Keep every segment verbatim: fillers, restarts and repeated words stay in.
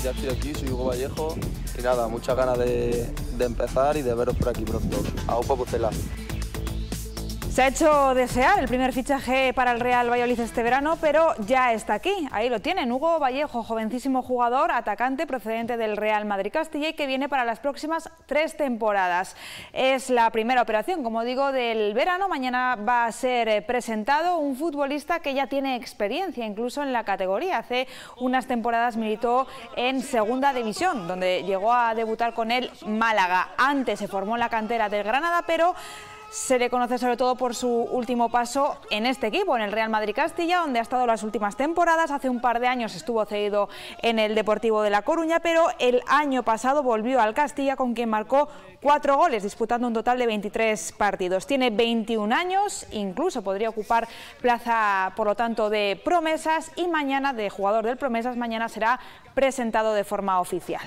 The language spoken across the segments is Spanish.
ya estoy aquí, soy Hugo Vallejo y nada, muchas ganas de, de empezar y de veros por aquí pronto. A un poco celar. Se ha hecho desear el primer fichaje para el Real Valladolid este verano, pero ya está aquí. Ahí lo tienen, Hugo Vallejo, jovencísimo jugador, atacante procedente del Real Madrid Castilla y que viene para las próximas tres temporadas. Es la primera operación, como digo, del verano. Mañana va a ser presentado un futbolista que ya tiene experiencia, incluso en la categoría. Hace unas temporadas militó en Segunda División, donde llegó a debutar con el Málaga. Antes se formó en la cantera del Granada, pero se le conoce sobre todo por su último paso en este equipo, en el Real Madrid Castilla, donde ha estado las últimas temporadas. Hace un par de años estuvo cedido en el Deportivo de La Coruña, pero el año pasado volvió al Castilla, con quien marcó cuatro goles, disputando un total de veintitrés partidos. Tiene veintiún años, incluso podría ocupar plaza, por lo tanto, de promesas, y mañana, de jugador del promesas, mañana será presentado de forma oficial.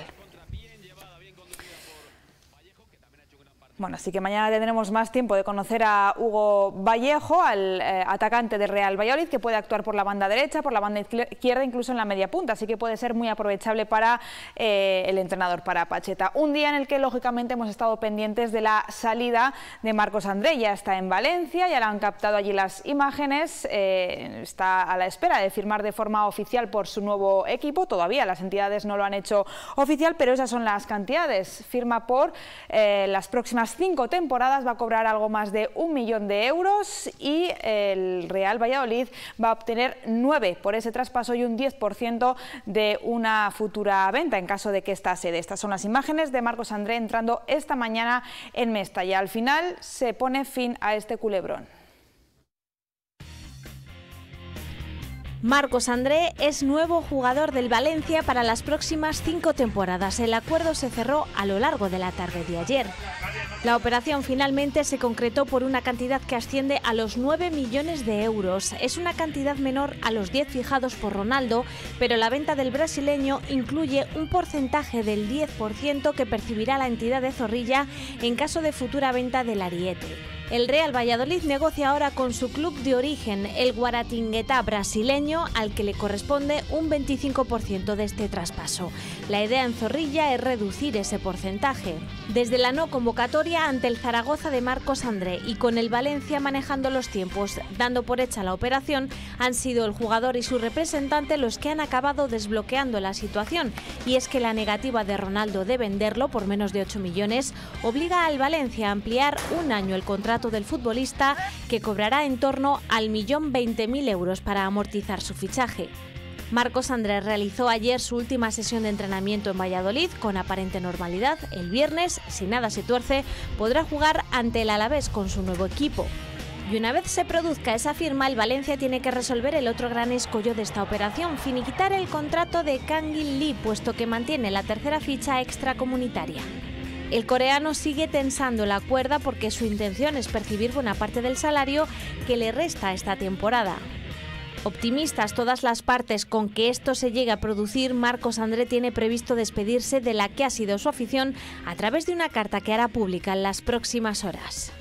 Bueno, así que mañana tendremos más tiempo de conocer a Hugo Vallejo, al eh, atacante del Real Valladolid, que puede actuar por la banda derecha, por la banda izquierda, incluso en la media punta, así que puede ser muy aprovechable para eh, el entrenador, para Pacheta. Un día en el que, lógicamente, hemos estado pendientes de la salida de Marcos André. Ya está en Valencia, ya le han captado allí las imágenes, eh, está a la espera de firmar de forma oficial por su nuevo equipo. Todavía las entidades no lo han hecho oficial, pero esas son las cantidades. Firma por eh, las próximas cinco temporadas, va a cobrar algo más de un millón de euros y el Real Valladolid va a obtener nueve por ese traspaso y un diez por ciento de una futura venta en caso de que esta se dé. Estas son las imágenes de Marcos André entrando esta mañana en Mestalla. Al final se pone fin a este culebrón. Marcos André es nuevo jugador del Valencia para las próximas cinco temporadas. El acuerdo se cerró a lo largo de la tarde de ayer. La operación finalmente se concretó por una cantidad que asciende a los nueve millones de euros. Es una cantidad menor a los diez fijados por Ronaldo, pero la venta del brasileño incluye un porcentaje del diez por ciento que percibirá la entidad de Zorrilla en caso de futura venta del ariete. El Real Valladolid negocia ahora con su club de origen, el Guaratinguetá brasileño, al que le corresponde un veinticinco por ciento de este traspaso. La idea en Zorrilla es reducir ese porcentaje. Desde la no convocatoria ante el Zaragoza de Marcos André y con el Valencia manejando los tiempos, dando por hecha la operación, han sido el jugador y su representante los que han acabado desbloqueando la situación. Y es que la negativa de Ronaldo de venderlo por menos de ocho millones obliga al Valencia a ampliar un año el contrato del futbolista, que cobrará en torno al millón veinte mil euros para amortizar su fichaje. Marcos André realizó ayer su última sesión de entrenamiento en Valladolid con aparente normalidad. El viernes, si nada se tuerce, podrá jugar ante el Alavés con su nuevo equipo. Y una vez se produzca esa firma, el Valencia tiene que resolver el otro gran escollo de esta operación: finiquitar el contrato de Kangin Lee, puesto que mantiene la tercera ficha extracomunitaria. El coreano sigue tensando la cuerda porque su intención es percibir buena parte del salario que le resta esta temporada. Optimistas todas las partes con que esto se llegue a producir, Marcos André tiene previsto despedirse de la que ha sido su afición a través de una carta que hará pública en las próximas horas.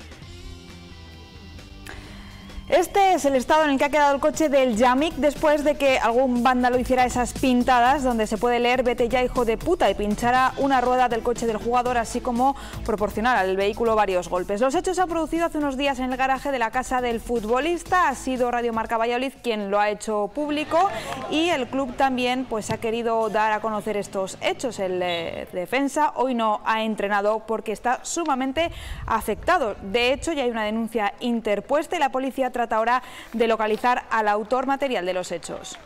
Este es el estado en el que ha quedado el coche del Yamik después de que algún vándalo hiciera esas pintadas donde se puede leer "vete ya, hijo de puta", y pinchara una rueda del coche del jugador, así como proporcionar al vehículo varios golpes. Los hechos se han producido hace unos días en el garaje de la casa del futbolista. Ha sido Radio Marca Valladolid quien lo ha hecho público y el club también pues ha querido dar a conocer estos hechos. El eh, defensa hoy no ha entrenado porque está sumamente afectado. De hecho, ya hay una denuncia interpuesta y la policía trata ahora de localizar al autor material de los hechos.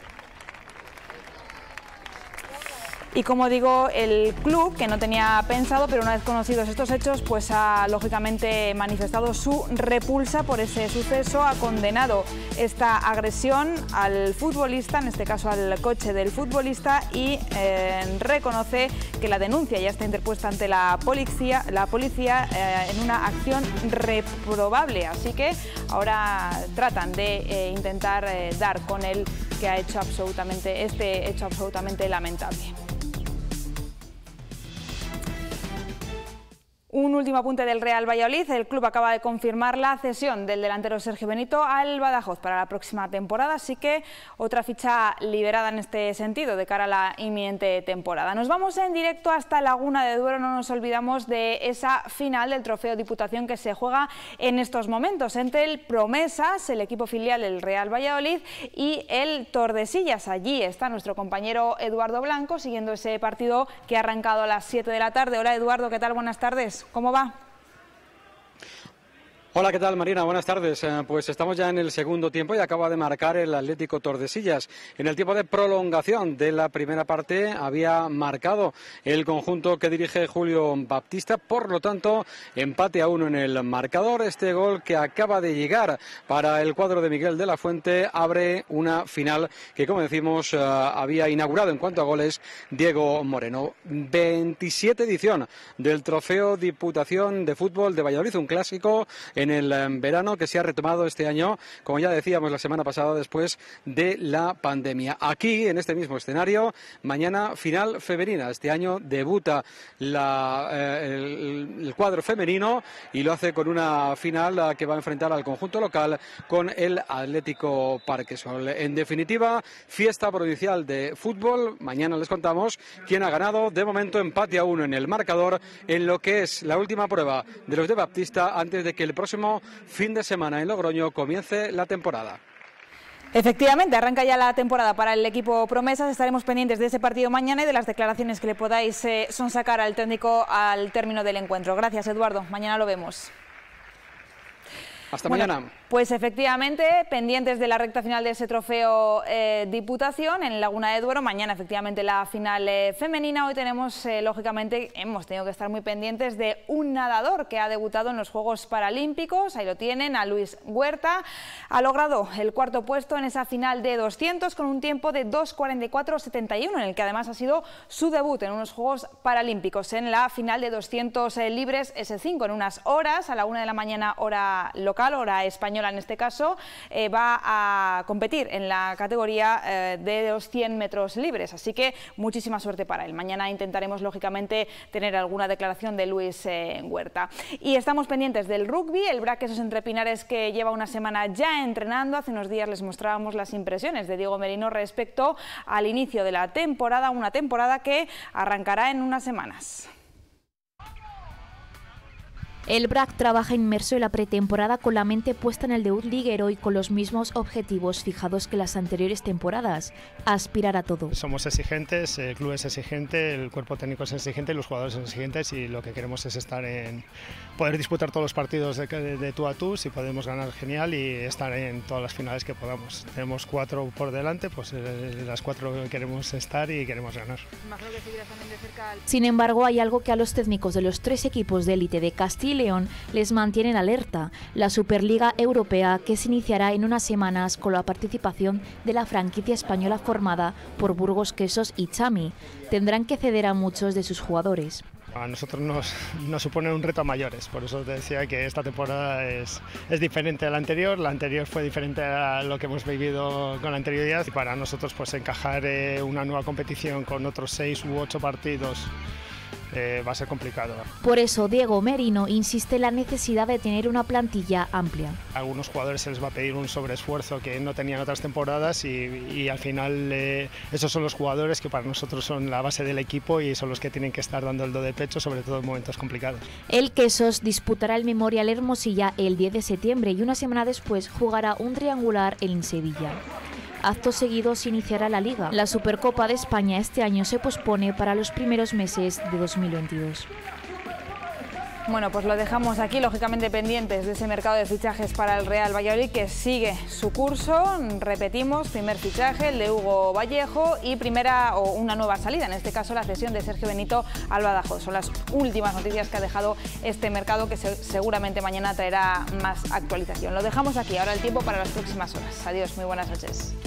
Y como digo, el club, que no tenía pensado, pero una vez conocidos estos hechos, pues ha lógicamente manifestado su repulsa por ese suceso, ha condenado esta agresión al futbolista, en este caso al coche del futbolista, y eh, reconoce que la denuncia ya está interpuesta ante la policía, la policía eh, en una acción reprobable. Así que ahora tratan de eh, intentar eh, dar con el que ha hecho absolutamente este hecho absolutamente lamentable. Un último apunte del Real Valladolid. El club acaba de confirmar la cesión del delantero Sergio Benito al Badajoz para la próxima temporada, así que otra ficha liberada en este sentido de cara a la inminente temporada. Nos vamos en directo hasta Laguna de Duero. No nos olvidamos de esa final del Trofeo Diputación que se juega en estos momentos entre el Promesas, el equipo filial del Real Valladolid, y el Tordesillas. Allí está nuestro compañero Eduardo Blanco siguiendo ese partido que ha arrancado a las siete de la tarde. Hola Eduardo, ¿qué tal? Buenas tardes. ¿Cómo va? Hola, ¿qué tal, Marina? Buenas tardes. Eh, pues estamos ya en el segundo tiempo y acaba de marcar el Atlético Tordesillas. En el tiempo de prolongación de la primera parte había marcado el conjunto que dirige Julio Baptista, por lo tanto, empate a uno en el marcador. Este gol que acaba de llegar para el cuadro de Miguel de la Fuente abre una final que, como decimos, eh, había inaugurado en cuanto a goles Diego Moreno. veintisiete edición del Trofeo Diputación de Fútbol de Valladolid, un clásico en el verano que se ha retomado este año, como ya decíamos la semana pasada, después de la pandemia. Aquí, en este mismo escenario, mañana final femenina. Este año debuta la, eh, el, el cuadro femenino y lo hace con una final que va a enfrentar al conjunto local con el Atlético Parquesol. En definitiva, fiesta provincial de fútbol. Mañana les contamos quién ha ganado. De momento, empate a uno en el marcador en lo que es la última prueba de los de Baptista antes de que el próximo fin de semana en Logroño comience la temporada. Efectivamente, arranca ya la temporada para el equipo Promesas. Estaremos pendientes de ese partido mañana y de las declaraciones que le podáis eh, sonsacar al técnico al término del encuentro. Gracias, Eduardo. Mañana lo vemos. Hasta bueno, mañana. Pues efectivamente, pendientes de la recta final de ese trofeo eh, Diputación en Laguna de Duero. Mañana efectivamente la final eh, femenina. Hoy tenemos, eh, lógicamente, hemos tenido que estar muy pendientes de un nadador que ha debutado en los Juegos Paralímpicos. Ahí lo tienen, a Luis Huerta. Ha logrado el cuarto puesto en esa final de doscientos con un tiempo de dos cuarenta y cuatro setenta y uno, en el que además ha sido su debut en unos Juegos Paralímpicos. En la final de doscientos eh, libres ese cinco, en unas horas, a la una de la mañana hora local, hora española en este caso, eh, va a competir en la categoría eh, de los cien metros libres, así que muchísima suerte para él. Mañana intentaremos lógicamente tener alguna declaración de Luis eh, Huerta. Y estamos pendientes del rugby, el Braquesos Entre Pinares, que lleva una semana ya entrenando. Hace unos días les mostrábamos las impresiones de Diego Merino respecto al inicio de la temporada, una temporada que arrancará en unas semanas. El B R A C trabaja inmerso en la pretemporada con la mente puesta en el debut liguero y con los mismos objetivos fijados que las anteriores temporadas: aspirar a todo. Somos exigentes, el club es exigente, el cuerpo técnico es exigente, los jugadores son exigentes y lo que queremos es estar en poder disputar todos los partidos de, de, de tú a tú. Si podemos ganar, genial, y estar en todas las finales que podamos. Tenemos cuatro por delante, pues eh, las cuatro queremos estar y queremos ganar. Sin embargo, hay algo que a los técnicos de los tres equipos de élite de Castilla y León les mantienen alerta: la Superliga Europea, que se iniciará en unas semanas con la participación de la franquicia española formada por Burgos Quesos y Chami. Tendrán que ceder a muchos de sus jugadores. A nosotros nos, nos supone un reto a mayores, por eso te decía que esta temporada es, es diferente a la anterior. La anterior fue diferente a lo que hemos vivido con la anterioridad, y para nosotros pues encajar eh, una nueva competición con otros seis u ocho partidos Eh, va a ser complicado. Por eso Diego Merino insiste en la necesidad de tener una plantilla amplia. A algunos jugadores se les va a pedir un sobreesfuerzo que no tenían otras temporadas, y, y al final eh, esos son los jugadores que para nosotros son la base del equipo y son los que tienen que estar dando el do de pecho, sobre todo en momentos complicados. El Quesos disputará el Memorial Hermosilla el diez de septiembre y una semana después jugará un triangular en Sevilla. Acto seguido se iniciará la Liga. La Supercopa de España este año se pospone para los primeros meses de dos mil veintidós. Bueno, pues lo dejamos aquí, lógicamente pendientes de ese mercado de fichajes para el Real Valladolid, que sigue su curso. Repetimos, primer fichaje, el de Hugo Vallejo, y primera o una nueva salida, en este caso la cesión de Sergio Benito al Badajoz. Son las últimas noticias que ha dejado este mercado, que se, seguramente mañana traerá más actualización. Lo dejamos aquí, ahora el tiempo para las próximas horas. Adiós, muy buenas noches.